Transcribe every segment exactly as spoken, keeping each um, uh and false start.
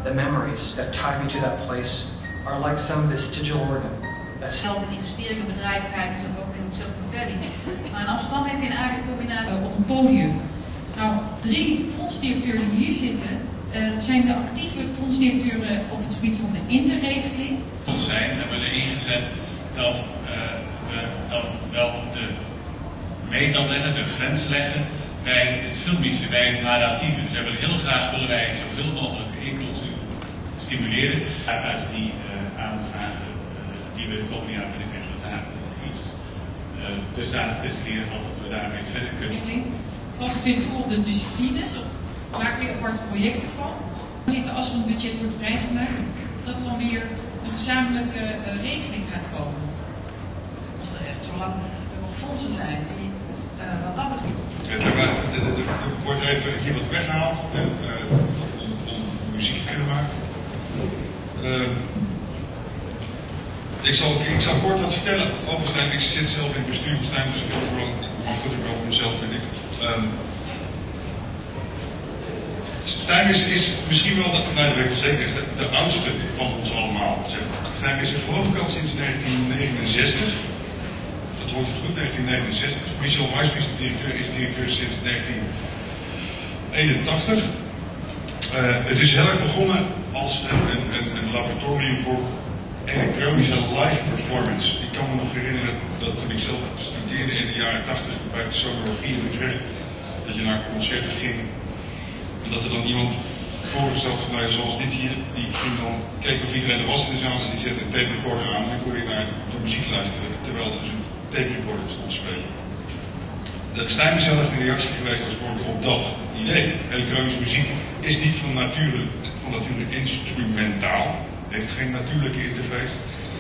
The memories that tie me to that place are like some vestigial organ. Geld en investeringen, bedrijvigheid en ook in self-propelling. Maar in Amsterdam heb je een aardige combinatie op een podium. Nou, drie fondsdirecteuren die hier zitten, uh, zijn de actieve fondsdirecteuren op het gebied van de interregeling. Ons zijn hebben we erin gezet dat uh, we dan wel de meetlat leggen, de grens leggen bij het filmische, bij het narratieve. Dus we hebben heel graag willen wij zoveel mogelijk incultuur stimuleren uit die uh, aanvragen uh, die we de komende jaren willen krijgen. Dat daar iets uh, dusdanig te leren van dat we daarmee verder kunnen. Pas het weer toe op de disciplines, of maak weer aparte projecten van. Zitten als er een budget wordt vrijgemaakt, dat er dan weer een gezamenlijke uh, regeling gaat komen. Als er echt zolang er nog fondsen zijn die uh, wat dat betreft. Er wordt even hier wat weggehaald uh, om, om muziek te kunnen maken. Uh, ik, zal, ik zal kort wat vertellen over Stijn. Ik zit zelf in het bestuur van Stijn, dus ik wil gewoon goed ook over mezelf, vind ik. Um, Stijn is, is misschien wel, dat, nou, dat weet ik wel zeker, is de, de oudste van ons allemaal. Stijn is er geloof ik al sinds negentien negenenzestig. Dat hoort het goed, negentien negenenzestig. Michel Maisvries, de directeur, is directeur sinds negentien eenentachtig. Uh, het is heel erg begonnen als een, een, een, een laboratorium voor elektronische live performance. Ik kan me nog herinneren dat toen ik zelf studeerde in de jaren tachtig bij de sonologie in Utrecht, dat je naar concerten ging en dat er dan iemand voorgesteld van, nou, zoals dit hier, die ging dan kijken of iedereen er was in de zaal en die zette een tape recorder aan en kon je naar de muziek luisteren terwijl er dus een tape recorder stond te spelen. De Stijn is zelf een reactie geweest oorspronkelijk op dat idee. Elektronische muziek is niet van nature, van nature instrumentaal. Het heeft geen natuurlijke interface.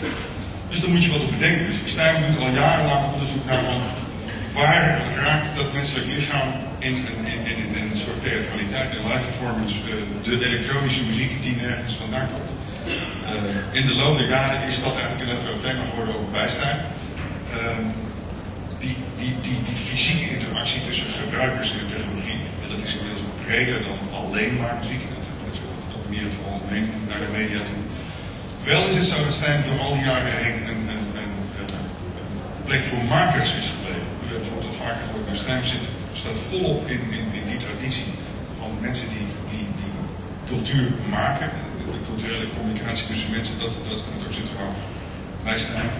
Dus daar moet je wat over denken. Dus Stijn doet al jarenlang onderzoek naar van waar raakt dat menselijk lichaam in een, in, in, in een soort theatraliteit en live performance uh, de elektronische muziek die nergens vandaan komt. Uh, in de loop der jaren is dat eigenlijk een groot thema geworden ook bij Stijn. Uh, die, die, die, die fysieke interactie tussen gebruikers en technologie, en dat is inmiddels wat breder dan alleen maar muziek, dat is toch meer het algemeen naar de media toe. Wel is het zo dat Stijn door al die jaren heen een, een, een, een plek voor makers is gebleven. U hebt bijvoorbeeld al vaker gehoord, maar Stijn zit, staat volop in, in, in die traditie van mensen die, die, die cultuur maken. De culturele communicatie tussen mensen, dat, dat staat ook centraal bij Stijn.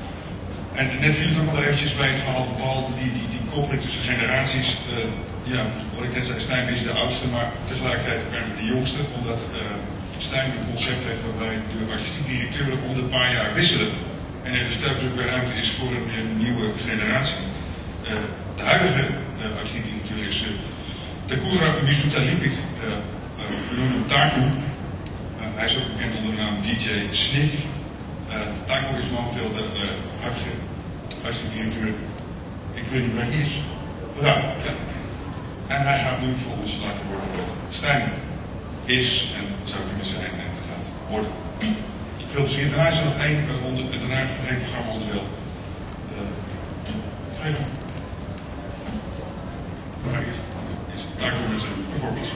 En net viel het ook nog eventjes bij het verhaal van Paul, die, die, die koppeling tussen generaties. Uh, ja, wat ik net zei, Stijn is de oudste, maar tegelijkertijd ook even de jongste, omdat uh, Stijn een concept heeft waarbij de artistiek directeuren om de paar jaar wisselen. En er dus telkens ook weer ruimte is voor een, een nieuwe generatie. Uh, de huidige uh, artistiek directeur is uh, Takura Mizutalipit, uh, uh, we noemen hem Taku. Uh, hij is ook bekend onder de naam D J Sniff. Uh, Taku is momenteel de uh, huidige artistiek directeur. Ik weet niet waar hij is. Ja, ja. En hij gaat nu voor ons laten worden wat Stijn is en zou kunnen zijn en gaat worden. Veel plezier. Daarna is er nog één, onder, daarna is er nog één programma onderdeel. Uh, even. Maar eerst is Taku met zijn performance.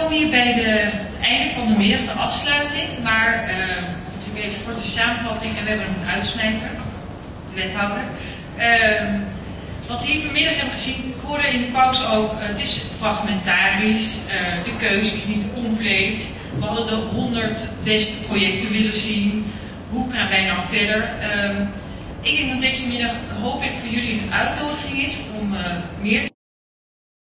komen hier bij de, het einde van de middag, de afsluiting. Maar uh, natuurlijk even een korte samenvatting en we hebben een uitsmijter, de wethouder. Uh, wat we hier vanmiddag hebben gezien, ik hoorde in de pauze ook, uh, het is fragmentarisch, uh, de keuze is niet compleet. We hadden de honderd beste projecten willen zien. Hoe gaan wij nou verder? Uh, ik denk dat deze middag, hoop ik, voor jullie een uitnodiging is om uh, meer te